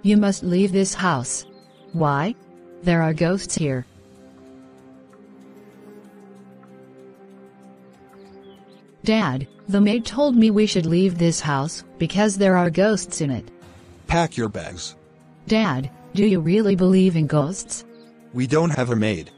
You must leave this house. Why? There are ghosts here. Dad, the maid told me we should leave this house, because there are ghosts in it. Pack your bags. Dad, do you really believe in ghosts? We don't have a maid.